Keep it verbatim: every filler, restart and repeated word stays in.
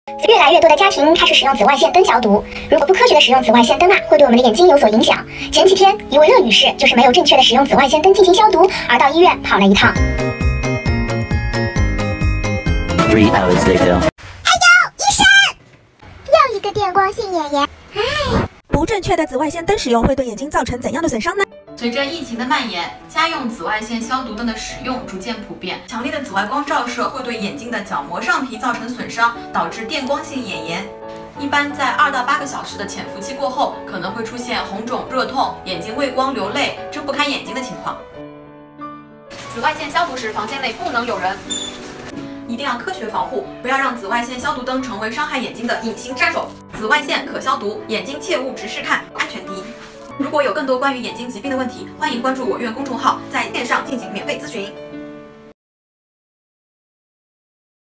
越来越多的家庭开始使用紫外线灯消毒，如果不科学的使用紫外线灯啊，会对我们的眼睛有所影响。前几天，一位乐女士就是没有正确的使用紫外线灯进行消毒，而到医院跑了一趟。 Three hours later. 哎呦，医生！又一个电光性眼炎。唉， 不正确的紫外线灯使用会对眼睛造成怎样的损伤呢？ 随着疫情的蔓延，家用紫外线消毒灯的使用逐渐普遍。强烈的紫外光照射会对眼睛的角膜上皮造成损伤，导致电光性眼炎。一般在二到八个小时的潜伏期过后，可能会出现红肿、热痛、眼睛畏光、流泪、睁不开眼睛的情况。紫外线消毒时，房间内不能有人。一定要科学防护，不要让紫外线消毒灯成为伤害眼睛的隐形杀手。紫外线可消毒，眼睛切勿直视看，安全第一。如果有更多关于眼睛疾病的问题，欢迎关注我院公众号，在线上进行免费咨询。